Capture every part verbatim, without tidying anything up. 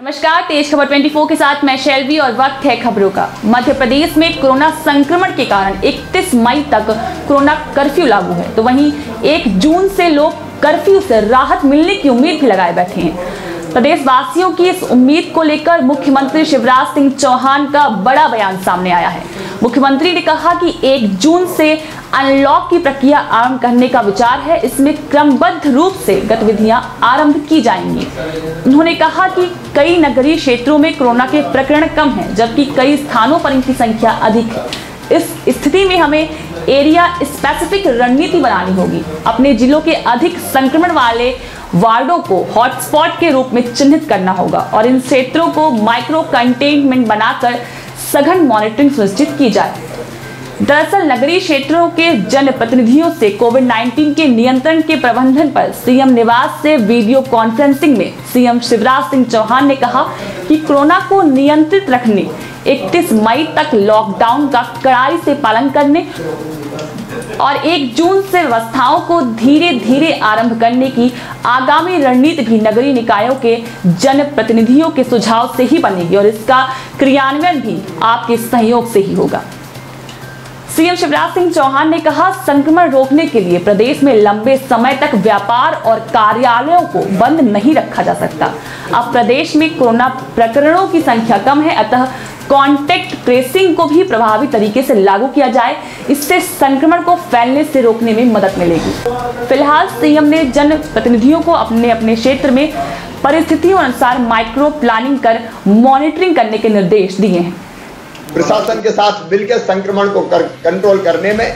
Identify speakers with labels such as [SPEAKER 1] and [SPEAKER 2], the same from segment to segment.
[SPEAKER 1] नमस्कार, तेज खबर चौबीस के साथ मैं शैलवी और वक्त है खबरों का। मध्य प्रदेश में कोरोना संक्रमण के कारण इकतीस मई तक कोरोना कर्फ्यू लागू है, तो वहीं एक जून से लोग कर्फ्यू से राहत मिलने की उम्मीद भी लगाए बैठे हैं। प्रदेशवासियों की इस उम्मीद को लेकर मुख्यमंत्री शिवराज सिंह चौहान का बड़ा बयान सामने आया है। मुख्यमंत्री ने कहा कि एक जून से अनलॉक की प्रक्रिया आरंभ करने का विचार है। इसमें क्रमबद्ध रूप से गतिविधियां आरंभ की जाएंगी। उन्होंने कहा कि कई नगरीय क्षेत्रों में कोरोना के प्रकरण कम हैं, जबकि कई स्थानों पर इनकी संख्या अधिक है। इस स्थिति में हमें एरिया स्पेसिफिक रणनीति बनानी होगी। अपने जिलों के अधिक संक्रमण वाले वार्डों को हॉटस्पॉट के रूप में चिन्हित करना होगा और इन क्षेत्रों को माइक्रो कंटेनमेंट बनाकर सघन मॉनिटरिंग सुनिश्चित की जाए। दरअसल नगरीय क्षेत्रों के जनप्रतिनिधियों से कोविड उन्नीस के नियंत्रण के प्रबंधन पर सीएम निवास से वीडियो कॉन्फ्रेंसिंग में सीएम शिवराज सिंह चौहान ने कहा कि कोरोना को नियंत्रित रखने इकतीस मई तक लॉकडाउन का कड़ाई से पालन करने और एक जून से व्यवस्थाओं को धीरे धीरे आरंभ करने की आगामी रणनीति भी नगरीय निकायों के जनप्रतिनिधियों के सुझाव से ही बनेगी और इसका क्रियान्वयन भी आपके सहयोग से ही होगा। सीएम शिवराज सिंह चौहान ने कहा, संक्रमण रोकने के लिए प्रदेश में लंबे समय तक व्यापार और कार्यालयों को बंद नहीं रखा जा सकता। अब प्रदेश में कोरोना प्रकरणों की संख्या कम है, अतः कॉन्टैक्ट ट्रेसिंग को भी प्रभावी तरीके से लागू किया जाए। इससे संक्रमण को फैलने से रोकने में मदद मिलेगी। फिलहाल सीएम ने जनप्रतिनिधियों को अपने अपने क्षेत्र में परिस्थितियों अनुसार माइक्रो प्लानिंग कर मॉनिटरिंग करने के निर्देश दिए हैं।
[SPEAKER 2] प्रशासन के साथ मिलकर संक्रमण को कर, कंट्रोल करने में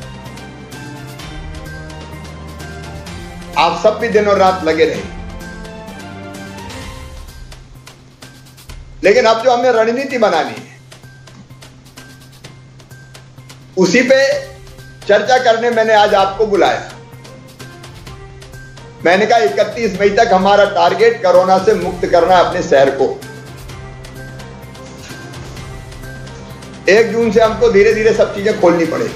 [SPEAKER 2] आप सब भी दिन और रात लगे रहे, लेकिन अब जो हमें रणनीति बनानी है उसी पे चर्चा करने मैंने आज आपको बुलाया। मैंने कहा इकतीस मई तक हमारा टारगेट कोरोना से मुक्त करना है अपने शहर को। एक जून से हमको धीरे धीरे सब चीजें खोलनी पड़ेगी,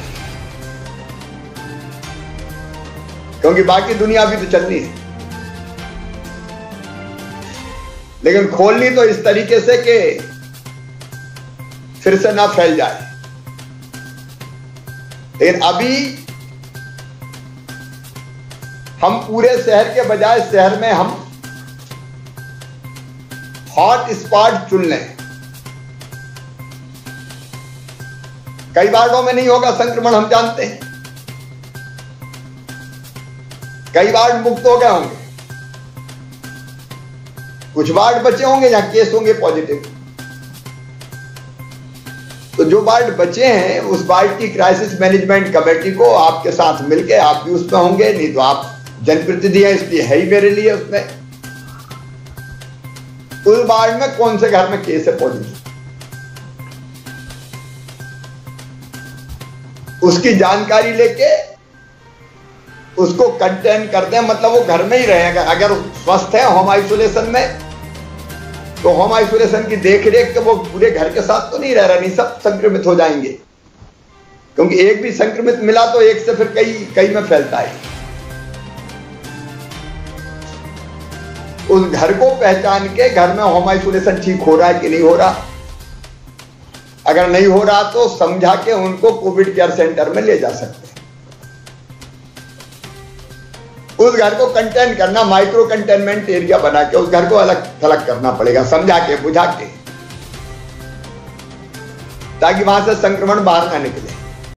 [SPEAKER 2] क्योंकि बाकी दुनिया भी तो चलनी है, लेकिन खोलनी तो इस तरीके से कि फिर से ना फैल जाए। लेकिन अभी हम पूरे शहर के बजाय शहर में हम हॉट स्पॉट चुन लें। कई वार्डों में नहीं होगा संक्रमण, हम जानते हैं। कई वार्ड मुक्त हो गए होंगे, कुछ वार्ड बचे होंगे जहां केस होंगे पॉजिटिव। तो जो वार्ड बचे हैं उस वार्ड की क्राइसिस मैनेजमेंट कमेटी को आपके साथ मिलकर, आप भी उसमें होंगे, नहीं तो आप जनप्रतिनिधि हैं इसलिए है ही मेरे लिए उसमें, उस वार्ड में कौन से घर में केस है पॉजिटिव, उसकी जानकारी लेके उसको कंटेन कर दें। मतलब वो घर में ही रहेगा। अगर स्वस्थ है होम आइसोलेशन में, तो होम आइसोलेशन की देखरेख के वो पूरे घर के साथ तो नहीं रह रहा, नहीं सब संक्रमित हो जाएंगे, क्योंकि एक भी संक्रमित मिला तो एक से फिर कई कई में फैलता है। उस घर को पहचान के घर में होम आइसोलेशन ठीक हो रहा है कि नहीं हो रहा, अगर नहीं हो रहा तो समझा के उनको कोविड केयर सेंटर में ले जा सकते हैं। उस घर को कंटेन करना, माइक्रो कंटेनमेंट एरिया बना के उस घर को अलग थलग करना पड़ेगा, समझा के बुझा के, ताकि वहां से संक्रमण बाहर ना निकले।